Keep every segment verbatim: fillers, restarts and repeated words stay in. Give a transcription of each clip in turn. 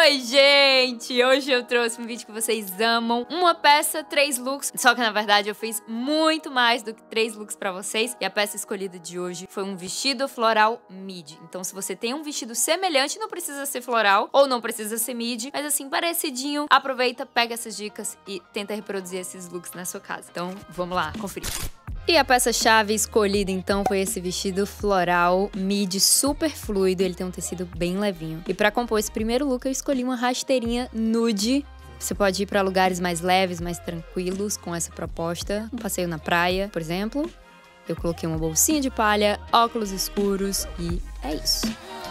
Oi, gente! Hoje eu trouxe um vídeo que vocês amam. Uma peça, três looks. Só que, na verdade, eu fiz muito mais do que três looks pra vocês. E a peça escolhida de hoje foi um vestido floral midi. Então, se você tem um vestido semelhante, não precisa ser floral ou não precisa ser midi, mas assim, parecidinho, aproveita, pega essas dicas e tenta reproduzir esses looks na sua casa. Então, vamos lá, conferir. E a peça-chave escolhida, então, foi esse vestido floral midi super fluido. Ele tem um tecido bem levinho. E pra compor esse primeiro look, eu escolhi uma rasteirinha nude. Você pode ir pra lugares mais leves, mais tranquilos com essa proposta. Um passeio na praia, por exemplo. Eu coloquei uma bolsinha de palha, óculos escuros e é isso.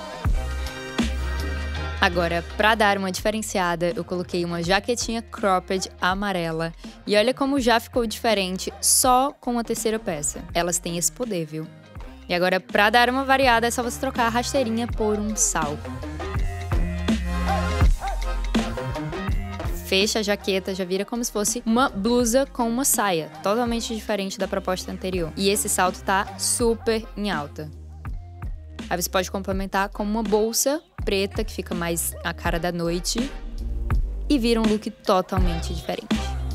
Agora, pra dar uma diferenciada, eu coloquei uma jaquetinha cropped amarela. E olha como já ficou diferente só com a terceira peça. Elas têm esse poder, viu? E agora, pra dar uma variada, é só você trocar a rasteirinha por um salto. Fecha a jaqueta, já vira como se fosse uma blusa com uma saia. Totalmente diferente da proposta anterior. E esse salto tá super em alta. Aí você pode complementar com uma bolsa preta, que fica mais a cara da noite, e vira um look totalmente diferente.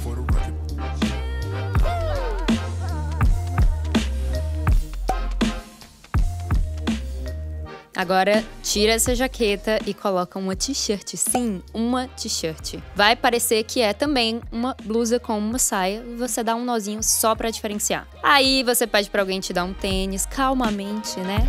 Agora, tira essa jaqueta e coloca uma t-shirt. Sim, uma t-shirt. Vai parecer que é também uma blusa com uma saia e você dá um nozinho só pra diferenciar. Aí você pede pra alguém te dar um tênis, calmamente, né?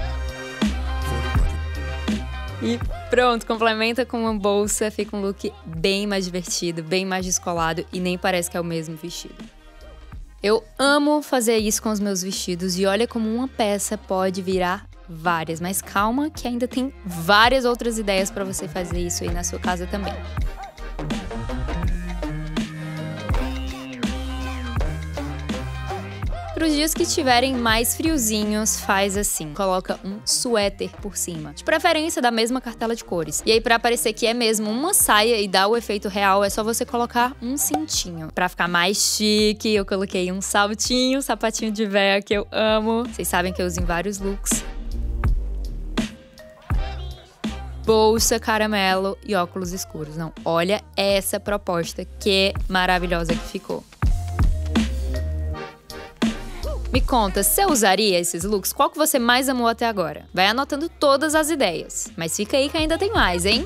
E pronto, complementa com uma bolsa, fica um look bem mais divertido, bem mais descolado e nem parece que é o mesmo vestido. Eu amo fazer isso com os meus vestidos e olha como uma peça pode virar várias, mas calma que ainda tem várias outras ideias para você fazer isso aí na sua casa também. Para os dias que estiverem mais friozinhos, faz assim, coloca um suéter por cima, de preferência da mesma cartela de cores. E aí, para parecer que é mesmo uma saia e dar o efeito real, é só você colocar um cintinho. Para ficar mais chique, eu coloquei um saltinho, sapatinho de véia que eu amo. Vocês sabem que eu uso em vários looks. Bolsa caramelo e óculos escuros. Não, olha essa proposta, que maravilhosa que ficou. Me conta, você usaria esses looks? Qual que você mais amou até agora? Vai anotando todas as ideias. Mas fica aí que ainda tem mais, hein?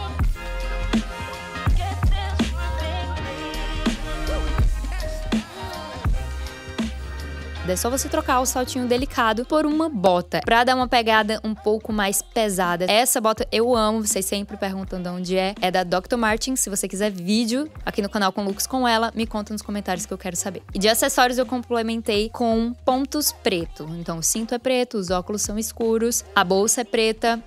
É só você trocar o saltinho delicado por uma bota, pra dar uma pegada um pouco mais pesada. Essa bota eu amo, vocês sempre perguntam de onde é. É da doutor Martens. Se você quiser vídeo aqui no canal com looks com ela, me conta nos comentários que eu quero saber. E de acessórios eu complementei com pontos preto. Então o cinto é preto, os óculos são escuros, a bolsa é preta.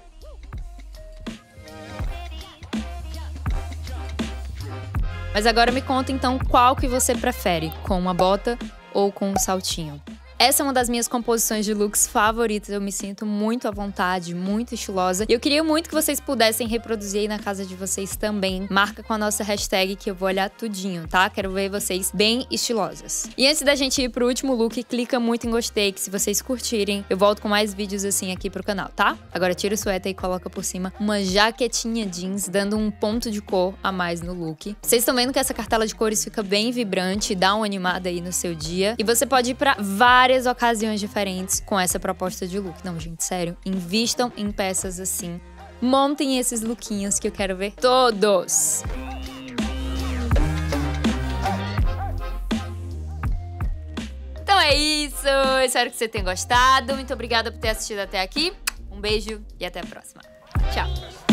Mas agora me conta então qual que você prefere, com uma bota ou com um saltinho. Essa é uma das minhas composições de looks favoritas, eu me sinto muito à vontade, muito estilosa. E eu queria muito que vocês pudessem reproduzir aí na casa de vocês também. Marca com a nossa hashtag que eu vou olhar tudinho, tá? Quero ver vocês bem estilosas. E antes da gente ir pro último look, clica muito em gostei, que se vocês curtirem, eu volto com mais vídeos assim aqui pro canal, tá? Agora tira o suéter e coloca por cima uma jaquetinha jeans, dando um ponto de cor a mais no look. Vocês estão vendo que essa cartela de cores fica bem vibrante, dá uma animada aí no seu dia. E você pode ir pra várias várias ocasiões diferentes com essa proposta de look. Não, gente, sério, invistam em peças assim. Montem esses lookinhos que eu quero ver todos. Então é isso, espero que você tenha gostado. Muito obrigada por ter assistido até aqui. Um beijo e até a próxima. Tchau!